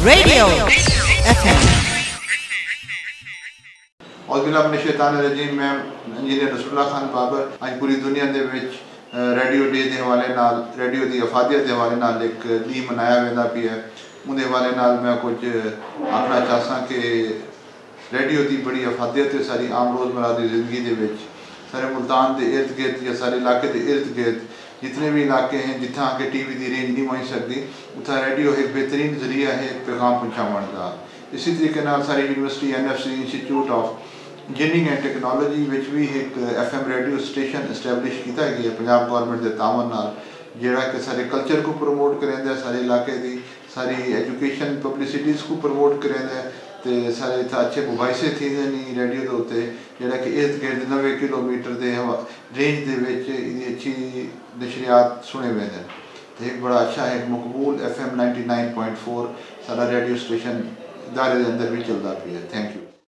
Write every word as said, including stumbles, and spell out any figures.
Radio FM. औज़ुबिल्लाहिमिनश्शैतानिर्रजीम। मैं engineer रसूलुल्लाह खान बाबर अज पूरी दुनिया दे विच रेडियो डे के हवाले नाल रेडियो की अफादियत के हवाले नाल एक दी मनाया वेंदा पिया है। उनके हवाले नाल मैं कुछ आखना चाहता कि रेडियो की बड़ी अफादियत है सारी आम रोज़मर्रा की जिंदगी के विच। सारे मुल्तान के इर्द गिर्द या सारे इलाके के इर्द गिर्द जितने भी इलाके हैं जितना आके टी वी की रेंज नहीं पहुँच सकती उतना रेडियो एक बेहतरीन जरिया है पैगाम पहुँचाने का। इसी तरीके नाल सारी university N F C institute of engineering and technology विच भी एक F M radio station establish किया गया पंजाब गौरमेंट के तावन नाल, जिहड़ा कि सारे कल्चर को प्रमोट करेंदा है, सारे इलाके की सारी एजुकेशन पब्लिसिटीज़ को प्रमोट करेंदा है। तो सारे इतना अच्छे मुबाइसे थी नहीं रेडियो के उत्ते जिहड़ा कि इर्द गिर्द नब्बे किलोमीटर के रेंज के विच अच्छी नशरियात सुने वेंदे हैं। तो एक बड़ा अच्छा एक मकबूल F M ninety nine point four सारा रेडियो स्टेशन इदारे के अंदर भी चलता पिया। Thank you.